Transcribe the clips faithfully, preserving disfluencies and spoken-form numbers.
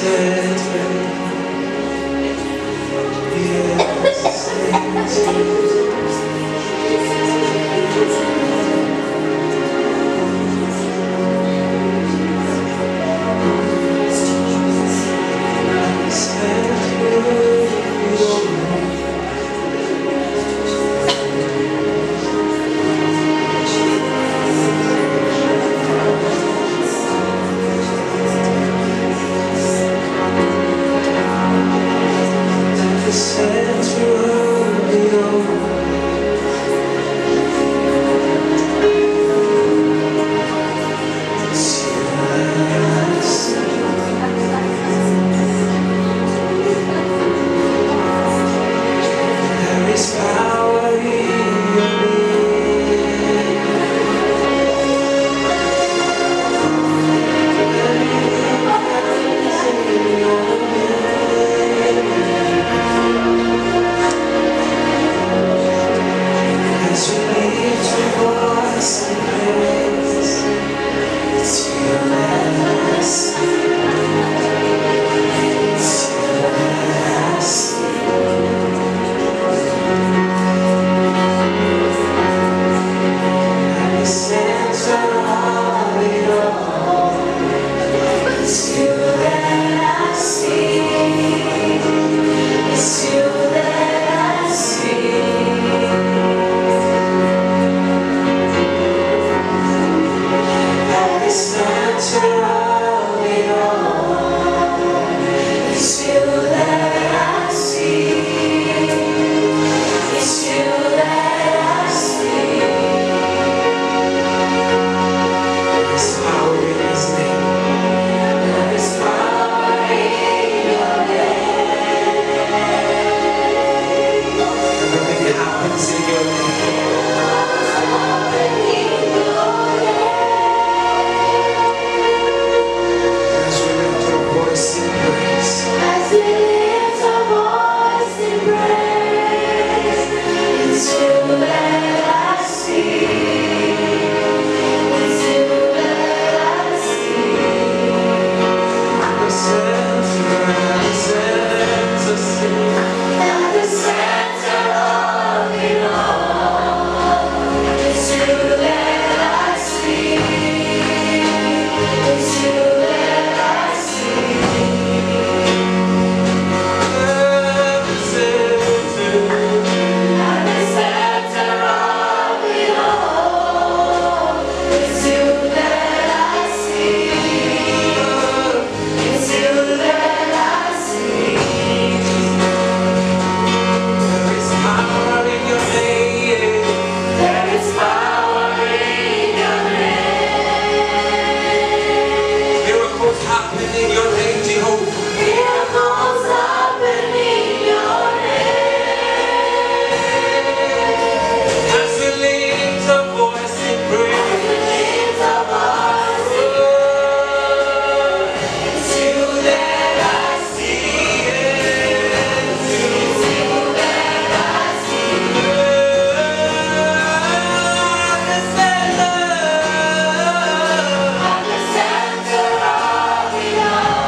At the center of it all.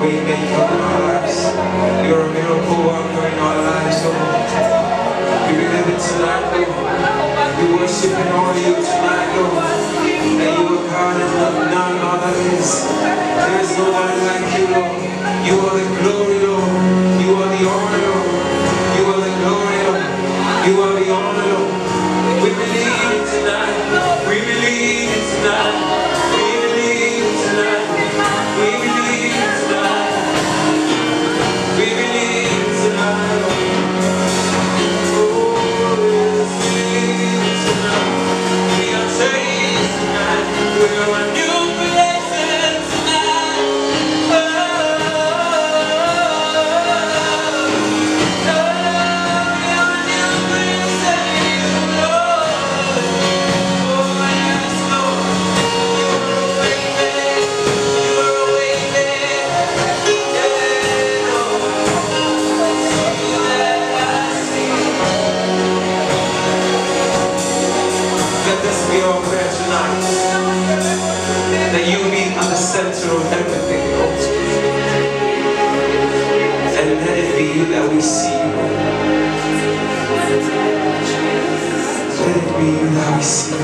way maker in our lives. You're a miracle worker in our lives, Lord. We believe it tonight, Lord. We worship and honor you tonight, Lord. That you are God and none other is. There is no one like you, Lord. You are the glory, Lord. You are the honor, Lord. You are the glory, Lord. You are the honor, Lord. We believe it tonight. We believe it tonight. We believe it tonight. We believe it tonight. We believe it tonight. Oh, yes, we believe it tonight. We are saved tonight. We are a new creation tonight. Oh, oh, we are a new creation, Lord. Oh, yes, Lord. You are a way maker. You are a way maker. Yeah, Lord. See that I see. Let this be our prayer tonight. That you be at the center of everything, Lord. And let it be you that we see, Lord. Let it be you that we see,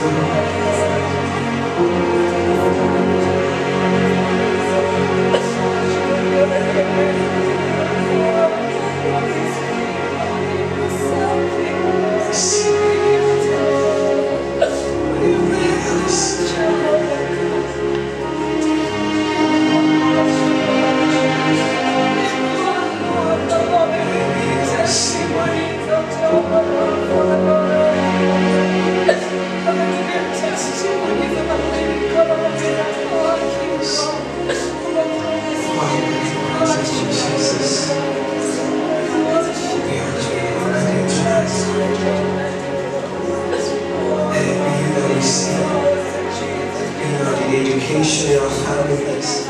education in our families.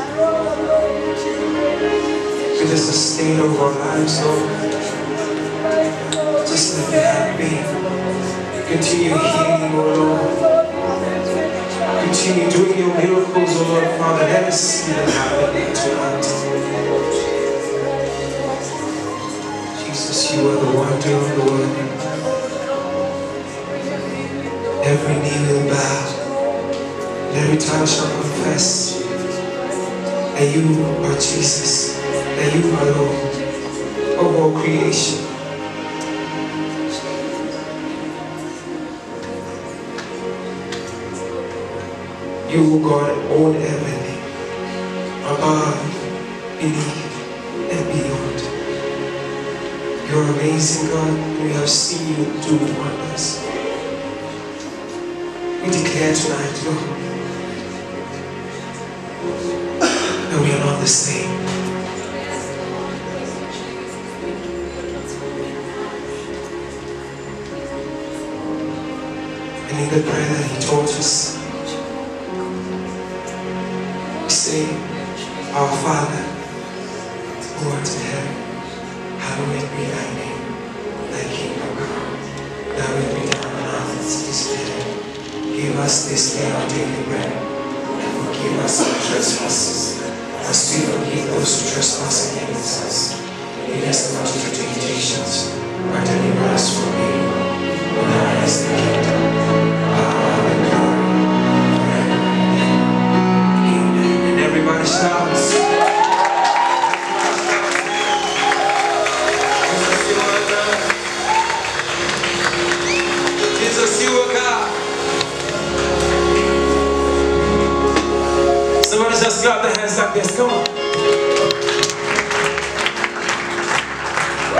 Be the sustainer of our lives, Lord. Just let me happy. Continue healing, oh Lord. Continue doing your miracles, oh Lord, Father. Let us see them happening tonight. Jesus, you are the wonder of the world. Every knee will bow. Every tongue shall confess that you are Jesus, that you are Lord of all creation. You, God, own everything, above, beneath, and beyond. You're amazing, God, and we have seen you do wonders. We declare tonight, Lord, that we are not the same. And in the prayer that he taught us, we say, Our Father, who art in heaven, hallowed be thy name. Thy kingdom come, thy will be done on earth as it is in heaven. Give us this day our daily bread, and forgive us our trespasses, as we forgive those who trespass against us. Lead us not into temptations, but deliver us from evil. For thine is the kingdom, power, and glory, forever and ever. Amen. And everybody shouts. Jesus, you are God. Somebody just clap their hands like this. Come on.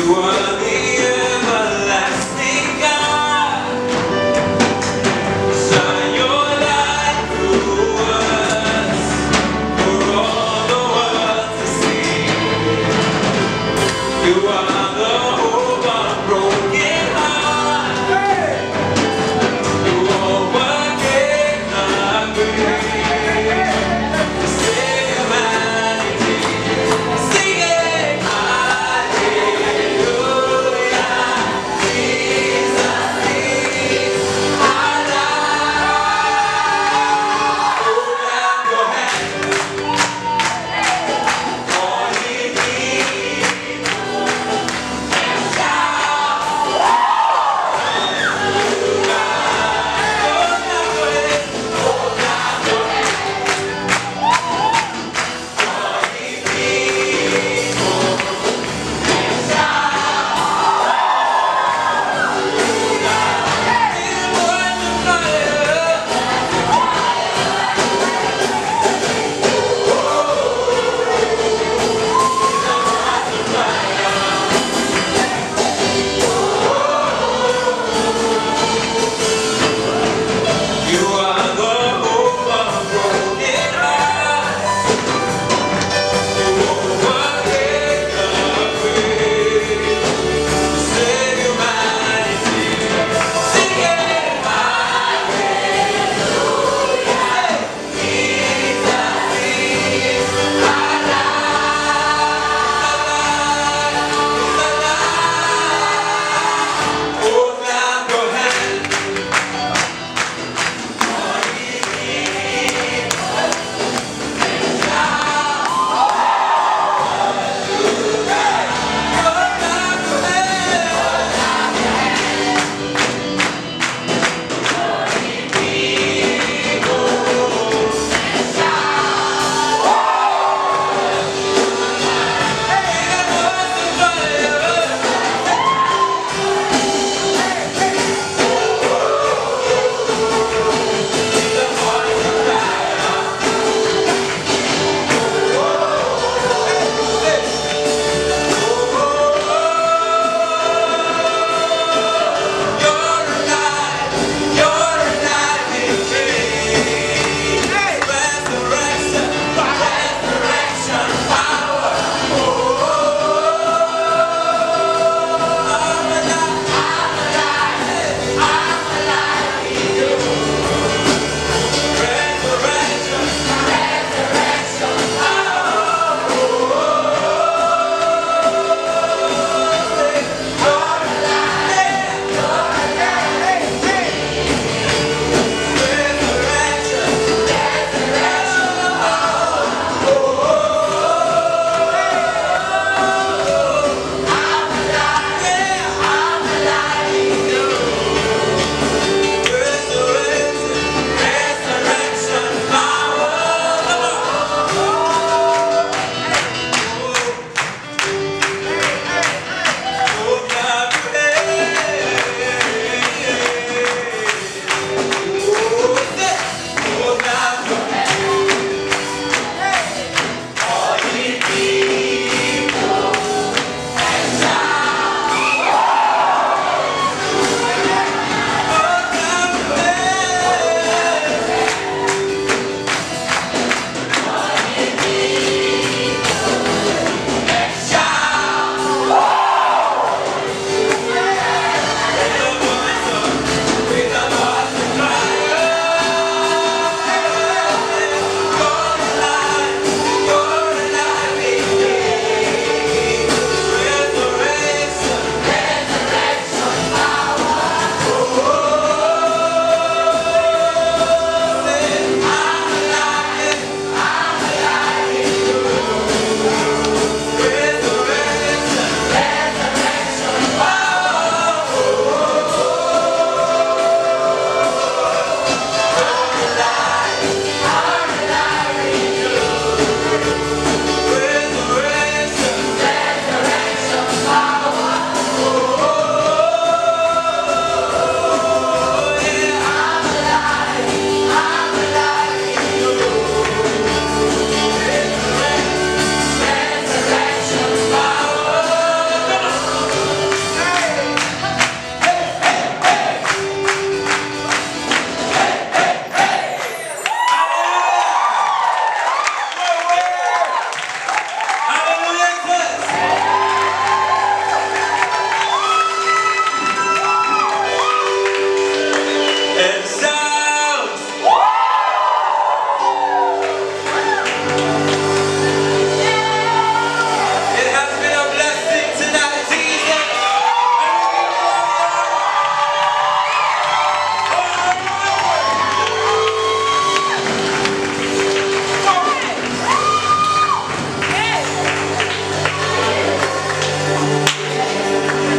are the everlasting God. Shine your light through us for all the world to see. You are the hope of broken hearts. You are what cannot be. Sing it, hallelujah.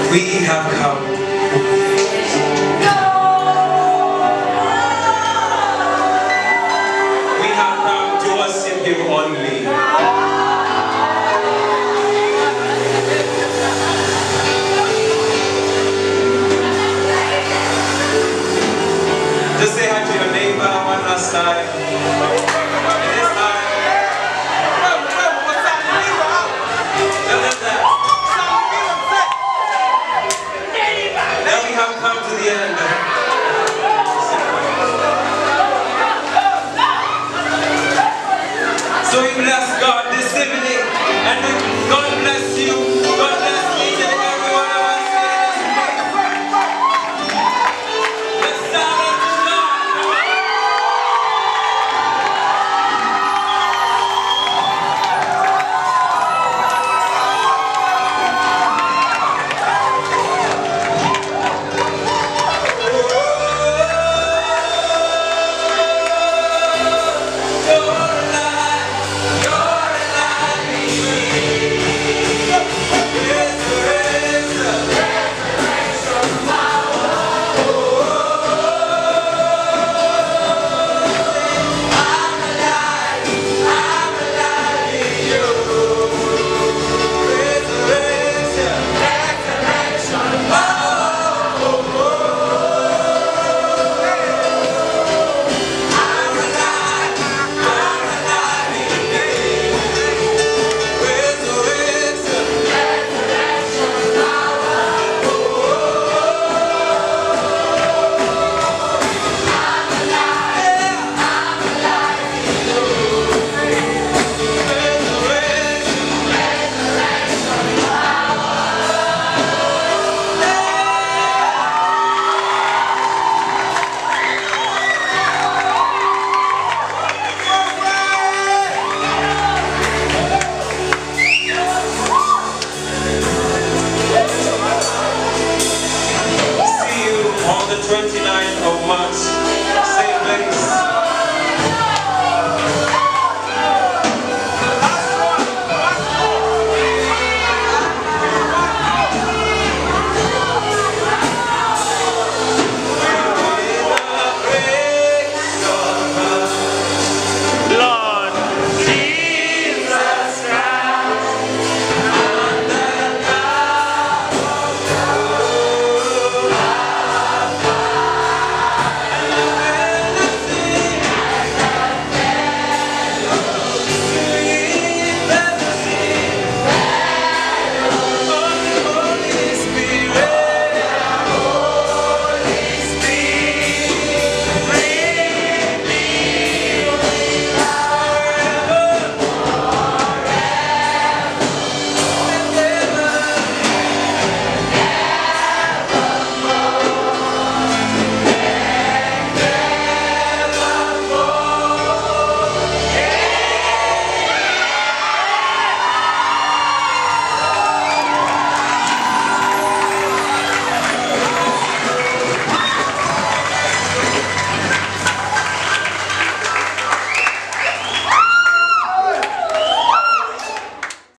we have come